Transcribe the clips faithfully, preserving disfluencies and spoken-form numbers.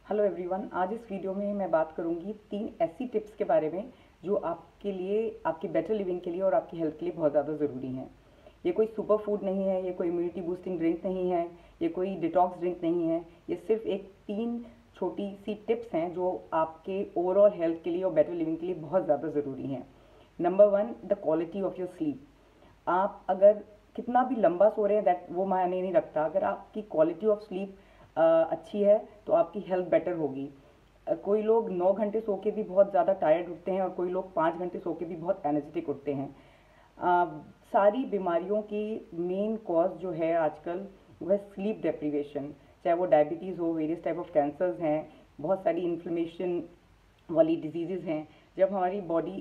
Hello everyone, आज इस video में मैं बात करूंगी तीन ऐसी टिप्स के बारे में जो आपके लिए, आपकी बेटर लिविंग के लिए और आपकी हेल्थ के लिए बहुत ज़्यादा ज़रूरी हैं। ये कोई सुपर फूड नहीं है, ये कोई इम्यूनिटी बूस्टिंग ड्रिंक नहीं है, ये कोई डिटॉक्स ड्रिंक नहीं है। ये सिर्फ एक तीन छोटी सी टिप्स हैं जो आपके ओवरऑल हेल्थ के लिए और बेटर लिविंग के लिए बहुत ज़्यादा ज़रूरी हैं। Number one, the quality of your sleep. आप अगर कितना भी लंबा सो रहे हैं दैट वो मायने नहीं रखता। अगर आपकी क्वालिटी ऑफ स्लीप अच्छी है तो आपकी हेल्थ बेटर होगी। अ, कोई लोग नौ घंटे सो के भी बहुत ज़्यादा टायर्ड उठते हैं और कोई लोग पाँच घंटे सो के भी बहुत एनर्जेटिक उठते हैं। अ, सारी बीमारियों की मेन कॉज जो है आजकल वह स्लीप डेप्रीवेशन, चाहे वो डायबिटीज़ हो, वेरियस टाइप ऑफ कैंसर्स हैं, बहुत सारी इन्फ्लेमेशन वाली डिजीज़ हैं। जब हमारी बॉडी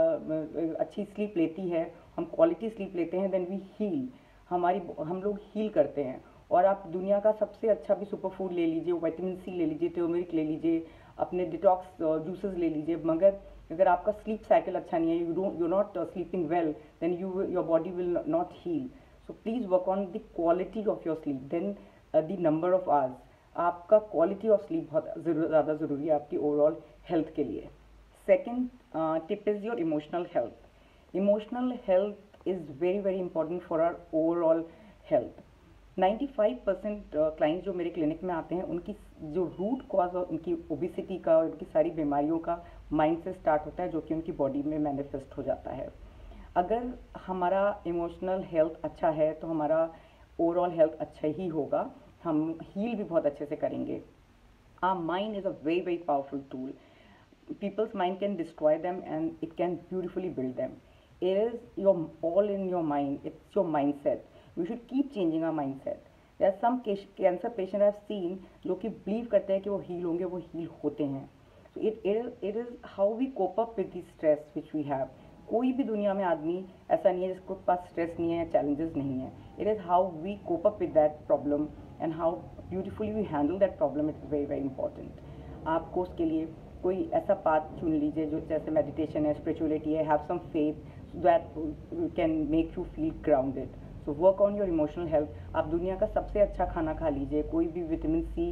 अच्छी स्लीप लेती है, हम क्वालिटी स्लीप लेते हैं, देन वी हील। हमारी हम लोग हील करते हैं। और आप दुनिया का सबसे अच्छा भी सुपर फूड ले लीजिए, विटामिन सी ले लीजिए, टर्मरिक ले लीजिए, अपने डिटॉक्स जूसेस ले लीजिए, मगर अगर आपका स्लीप साइकिल अच्छा नहीं है, you don't you not sleeping well, then you your body will not heal. So please work on the quality of your sleep, then the number of hours. आपका quality of sleep बहुत ज़्यादा ज़रूरी है आपकी overall health के लिए। Second tip is your emotional health. Emotional health is very very important for our overall health. पचानवे percent clients जो मेरे क्लिनिक में आते हैं, उनकी जो रूट कॉज और उनकी ओबिसिटी का और उनकी सारी बीमारियों का माइंड से स्टार्ट होता है, जो कि उनकी बॉडी में मैनिफेस्ट हो जाता है। अगर हमारा इमोशनल हेल्थ अच्छा है तो हमारा ओवरऑल हेल्थ अच्छा ही होगा, हम हील भी बहुत अच्छे से करेंगे। Our mind is a very very powerful tool. People's mind can destroy them and it can beautifully build them. It is your all in your mind. It's your mindset. We should keep changing our mindset. There are some cancer patients I've seen जो कि believe करते हैं कि वो heal होंगे, वो heal होते हैं. So it it is it is how we cope up with the stress which we have. कोई भी दुनिया में आदमी ऐसा नहीं है जिसको पास स्ट्रेस नहीं है या चैलेंजेस नहीं है. It is how we cope up with that problem and how beautifully we handle that problem. It is very very important. आपको उसके लिए कोई ऐसा पाथ चुन लीजिए जो जैसे मेडिटेशन है, स्पिरिचुअलिटी है, have some faith that can make you feel grounded. So work on your emotional health. आप दुनिया का सबसे अच्छा खाना खा लीजिए, कोई भी विटामिन सी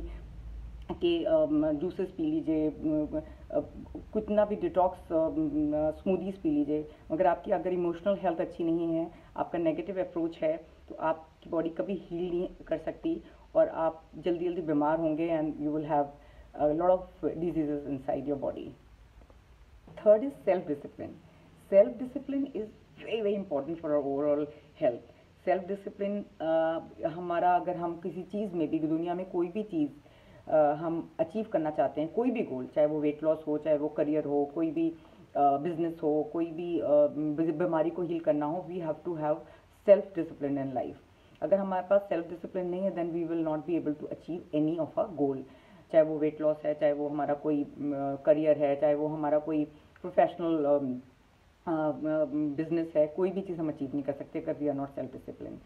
के जूसेस पी लीजिए, कितना भी डिटॉक्स स्मूदीज पी लीजिए, मगर आपकी अगर इमोशनल हेल्थ अच्छी नहीं है, आपका नेगेटिव अप्रोच है, तो आपकी बॉडी कभी हील नहीं कर सकती और आप जल्दी जल्दी बीमार होंगे and you will have a lot of diseases inside your body. Third is self-discipline. Self-discipline is very very important for our overall health. Self-discipline uh, हमारा, अगर हम किसी चीज़ में भी, दुनिया में कोई भी चीज़ uh, हम अचीव करना चाहते हैं, कोई भी गोल, चाहे वो वेट लॉस हो, चाहे वो करियर हो, कोई भी बिजनेस uh, हो, कोई भी uh, बीमारी को हील करना हो, we have to have self discipline in life. अगर हमारे पास सेल्फ डिसिप्लिन नहीं है, then we will not be able to achieve any of our goal. चाहे वो वेट लॉस है, चाहे वो हमारा कोई करियर है, चाहे वो हमारा कोई प्रोफेशनल बिजनेस है, कोई भी चीज़ हम अचीव नहीं कर सकते अगर we are not self discipline.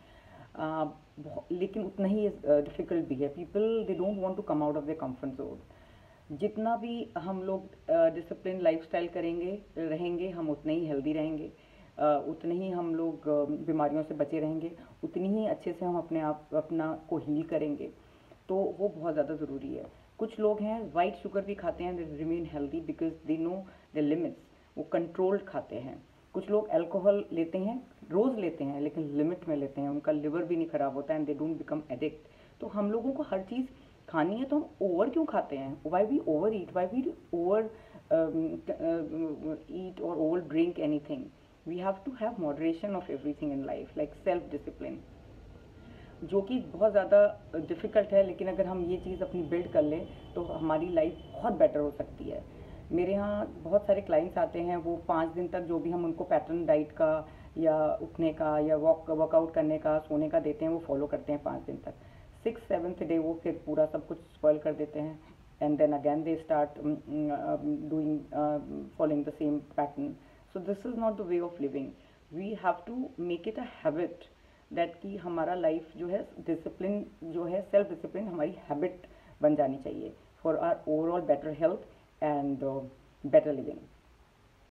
लेकिन उतना ही डिफ़िकल्ट भी है. People they don't want to come out of the comfort zone. जितना भी हम लोग डिसिप्लिन लाइफस्टाइल करेंगे रहेंगे, हम उतने ही हेल्दी रहेंगे, uh, उतने ही हम लोग uh, बीमारियों से बचे रहेंगे, उतनी ही अच्छे से हम अपने आप अपना को हील करेंगे. तो वो बहुत ज़्यादा ज़रूरी है. कुछ लोग हैं वाइट शुगर भी खाते हैं, they remain healthy because they know the limits, वो कंट्रोल्ड खाते हैं. कुछ लोग अल्कोहल लेते हैं, रोज़ लेते हैं, लेकिन लिमिट में लेते हैं, उनका लिवर भी नहीं ख़राब होता and they don't become addict. तो हम लोगों को हर चीज़ खानी है, तो हम ओवर क्यों खाते हैं? Why we over eat, why we over eat और over drink anything. We have to have moderation of everything in life, like self discipline, जो कि बहुत ज़्यादा डिफ़िकल्ट है. लेकिन अगर हम ये चीज़ अपनी बिल्ड कर लें तो हमारी लाइफ बहुत बेटर हो सकती है. मेरे यहाँ बहुत सारे क्लाइंट्स आते हैं, वो पाँच दिन तक जो भी हम उनको पैटर्न डाइट का या उठने का या वॉक वर्कआउट करने का, सोने का देते हैं, वो फॉलो करते हैं पाँच दिन तक. सिक्स सेवन्थ डे वो फिर पूरा सब कुछ स्पॉइल कर देते हैं and then again they start doing following the same pattern. So this is not the way of living. We have to make it a habit that कि हमारा लाइफ जो है डिसिप्लिन, जो है सेल्फ डिसिप्लिन हमारी हैबिट बन जानी चाहिए for our overall better health and better living.